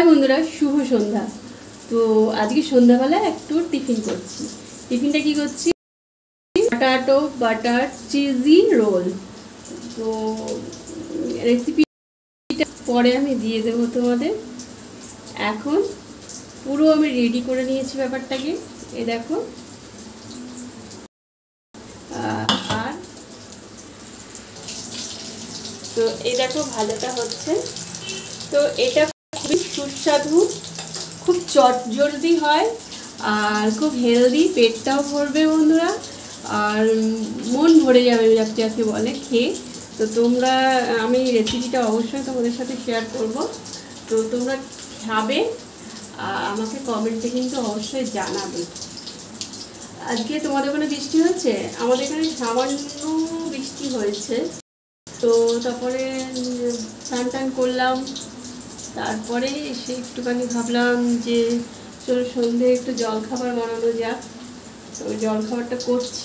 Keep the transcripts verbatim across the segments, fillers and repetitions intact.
বন্ধুরা শুভ সন্ধ্যা। তো আজকে সন্ধ্যাবেলায় একটু টিফিন করছি। টিফিনটা কি করছি, পটাটো বাটার চিজি রোল। তো রেসিপিটা পরে আমি দিয়ে দেবো তোমাদের। এখন পুরো আমি রেডি করে নিয়েছি ব্যাপারটাকে, এই দেখো। আর তো এই দেখো ভাজাটা হচ্ছে। তো এটা খুবই সুস্বাদু, খুব চটজলদি হয় আর খুব হেলদি, পেটটাও ভরবে বন্ধুরা, আর মন ভরে যাবে যাকে যাকে বলে খেয়ে। তো তোমরা, আমি রেসিপিটা অবশ্যই তোমাদের সাথে শেয়ার করব। তো তোমরা খাবে আর আমাকে কমেন্টে কিন্তু অবশ্যই জানাবে। আজকে তোমাদের ওখানে বৃষ্টি হয়েছে? আমাদের এখানে সামান্য বৃষ্টি হয়েছে। তো তারপরে স্নান টান করলাম, তারপরে এসে একটুখানি ভাবলাম যে চলো সন্ধ্যে একটু জলখাবার বানানো যাক। তো জলখাবারটা করছি।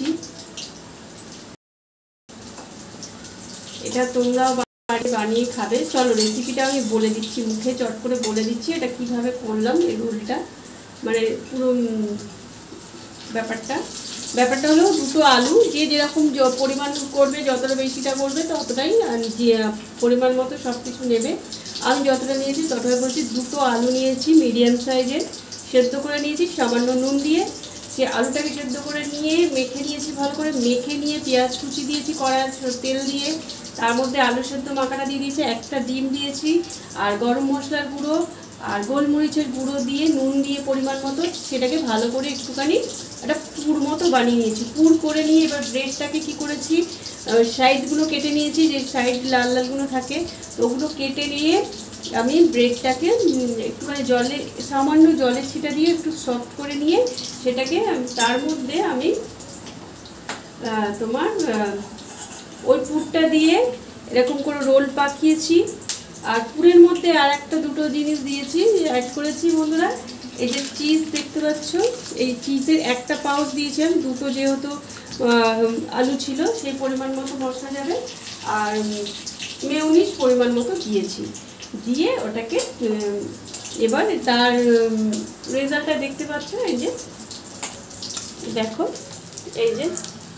এটা তোমরা বাড়ি বানিয়ে খাবে। চলো রেসিপিটা আমি বলে দিচ্ছি, মুখে চট করে বলে দিচ্ছি এটা কিভাবে করলাম এই রোলটা, মানে পুরো ব্যাপারটা ব্যাপারটা হলো দুটো আলু, যে যেরকম পরিমাণ করবে, যতটা বেশিটা করবে ততটাই যে পরিমাণ মতো সব কিছু নেবে। আমি যতটা নিয়েছি ততটা বলছি। দুটো আলু নিয়েছি মিডিয়াম সাইজের, সেদ্ধ করে নিয়েছি সামান্য নুন দিয়ে। সে আলুটাকে সেদ্ধ করে নিয়ে মেখে নিয়েছি, ভালো করে মেখে নিয়ে পেঁয়াজ কুচি দিয়েছি কড়াই তেল দিয়ে, তার মধ্যে আলু সেদ্ধ মাখাটা দিয়ে দিয়েছি, একটা ডিম দিয়েছি, আর গরম মশলার গুঁড়ো আর গোলমরিচের গুঁড়ো দিয়ে নুন দিয়ে পরিমাণ মতো সেটাকে ভালো করে একটুখানি একটা পুর মতো বানিয়ে নিয়েছি। পুর করে নিয়ে এবার ব্রেডটাকে কি করেছি, সাইডগুলো কেটে নিয়েছি, যে সাইড লাল লালগুলো থাকে ওগুলো কেটে নিয়ে আমি ব্রেডটাকে একটুখানি জলে, সামান্য জলের ছিটা দিয়ে একটু সফট করে নিয়ে সেটাকে তার মধ্যে আমি তোমার ওই পুরটা দিয়ে এরকম করে রোল পাকিয়েছি। আর পুরের মধ্যে আর একটা দুটো জিনিস দিয়েছি, অ্যাড করেছি বন্ধুরা। এই যে চিজ দেখতে পাচ্ছ, এই চিজের একটা পাউচ দিয়েছিলাম, দুটো যেহেতু আলু ছিল সেই পরিমাণ মতো মশলা যাবে, আর মেয়োনিজ পরিমাণ মতো দিয়েছি। দিয়ে ওটাকে এবার তার রেজাল্টটা দেখতে পাচ্ছ, এই যে দেখো, এই যে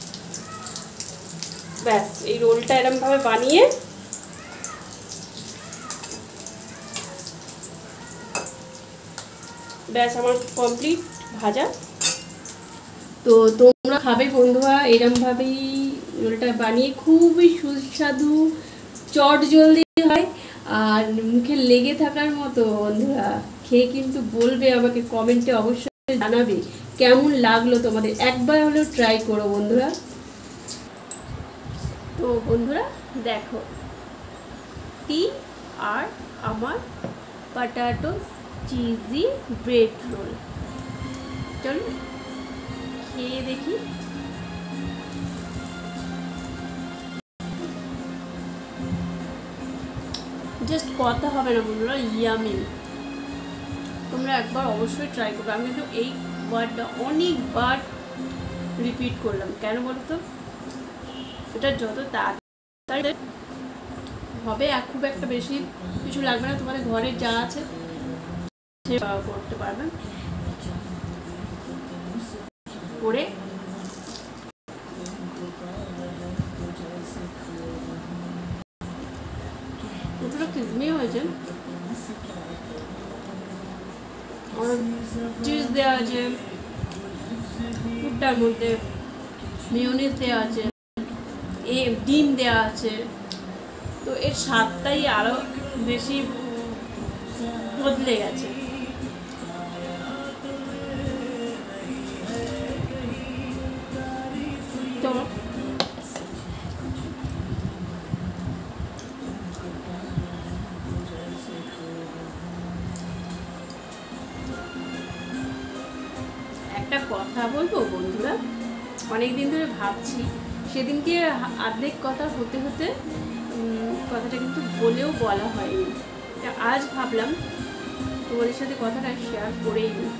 ব্যাস এই রোলটা এরকমভাবে বানিয়ে ব্যাস আমার কমপ্লিট ভাজা। তো তোমরা খাবে বন্ধুরা এরমভাবেই রোলটা বানিয়ে, খুবই সুস্বাদু, চট জলদি হয় আর মুখে লেগে থাকার মতো। বন্ধুরা খেয়ে কিন্তু বলবে, আমাকে কমেন্টে অবশ্যই জানাবে কেমন লাগলো তোমাদের। একবার হলেও ট্রাই করো বন্ধুরা। তো বন্ধুরা দেখো, টি আর আমার পটাটো চিজি ব্রেড রোল, চলো খেয়ে দেখি। জাস্ট কথা হবে না বন্ধুরা, ইয়ামি। তোমরা একবার অবশ্যই ট্রাই করবে। আমি কিন্তু এই ওয়ার্ডটা অনেকবার রিপিট করলাম, কেন বলো তো, এটা যত তাড়াতাড়ি হবে, খুব একটা বেশি কিছু লাগবে না, তোমাদের ঘরে যা আছে সে করতে পারবে। করে পুরো ক্রিসমি হয়েছে, চিজ দেওয়া আছে, পুরটার মধ্যে মেয়োনিজ দেওয়া আছে, এ ডিম দেওয়া আছে, তো এর স্বাদটাই আরও বেশি বদলে গেছে। তো একটা কথা বলবো বন্ধুরা, অনেক দিন ধরে ভাবছি, সেদিনকে অর্ধেক কথা হতে হতে কথাটা কিন্তু বলেও বলা হয়নি। আজ ভাবলাম তোমাদের সাথে কথাটা শেয়ার করেই নিই।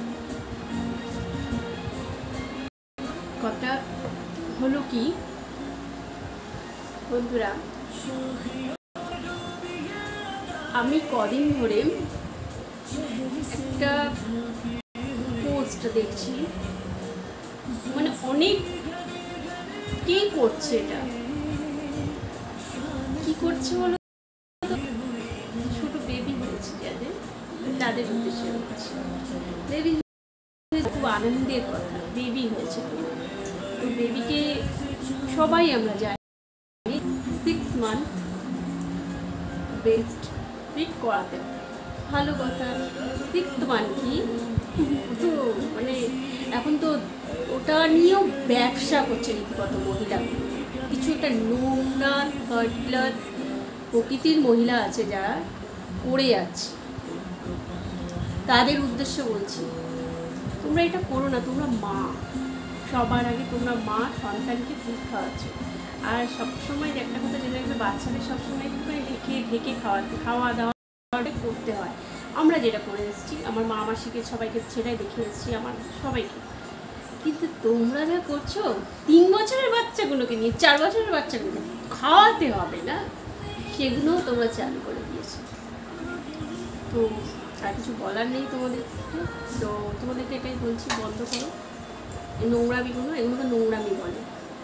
কথা হলো কি বন্ধুরা, আমি কদিন ধরে একটা পোস্ট দেখছি, মানে অনেক কি করছে, এটা কি করছে বলো, ছোট বেবি হয়েছে যাদের, তাদের উদ্দেশ্যে হচ্ছে বেবি, খুব আনন্দের কথা, বেবি হয়েছে তোমার। তো বেবিকে সবাই আমরা জানি সিক্স মান্থ ব্রেস্ট ফিট করাতে হয়, ভালো কথা। সিক্স মান্থ কি তো মানে এখন তো ওটা নিয়েও ব্যবসা করছে রীতিগত মহিলা, কিছু একটা নোংরা থার্ড ক্লাস প্রকৃতির মহিলা আছে যারা করে যাচ্ছে, তাদের উদ্দেশ্যে বলছি তোমরা এটা করো না। তোমরা মা, সবার আগে তোমরা মা, সন্তানকে দুধ খাওয়াচ্ছ। আর সবসময় একটা কথা জেনে রাখবে, বাচ্চাদের সবসময় একটুখানি ঢেকে ঢেকে খাওয়াতে খাওয়া দাওয়া করতে হয়। আমরা যেটা করে এসেছি, আমার মা মাসিকে সবাইকে সেটাই দেখে এসেছি, আমার সবাইকে। কিন্তু তোমরা যা করছো, তিন বছরের বাচ্চাগুলোকে নিয়ে, চার বছরের বাচ্চাগুলোকে খাওয়াতে হবে না, সেগুলোও তোমরা চালু করে দিয়েছো। তো আর কিছু বলার নেই তোমাদের, তো তোমাদেরকে এটাই বলছি, বন্ধ করো এই নোংরামিগুলো, এগুলোকে নোংরামি বলে।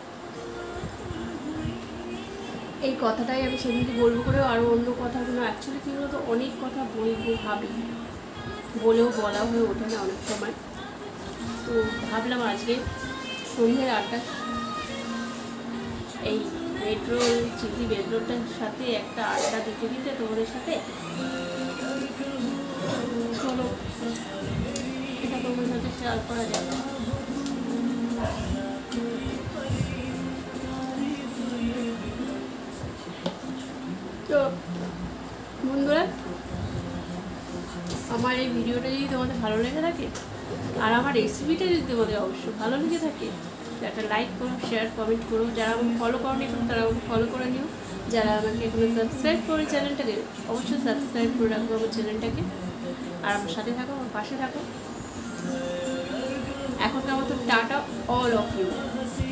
এই কথাটাই আমি সেদিনকে বলবো করেও আরও অন্য কথাগুলো, অ্যাকচুয়ালি কী বলতো, অনেক কথা বলবো ভাবি, বলেও বলা হয়ে ওঠে না অনেক সময়। তো ভাবলাম আজকে সন্ধ্যের আটটা এই ব্রেড রোল, চিলি ব্রেড রোলটার সাথে একটা আড্ডা দিতে দিতে তোমাদের সাথে, চলো এটা তোমাদের সাথে শেয়ার করা যাবে। তো বন্ধুরা, আমার এই ভিডিওটা যদি তোমাদের ভালো লেগে থাকে, আর আমার রেসিপিটা যদি তোমাদের অবশ্যই ভালো লেগে থাকে, একটা লাইক করো, শেয়ার, কমেন্ট করো। যারা আমাকে ফলো করনি এখন তারা আমাকে ফলো করে নিও। যারা আমাকে এখনো সাবস্ক্রাইব করে চ্যানেলটাকে, অবশ্যই সাবস্ক্রাইব করে রাখবো আমার চ্যানেলটাকে, আর আমার সাথে থাকো, আমার পাশে থাকো। এখনকার মতো টাটা অল অফ ইউ।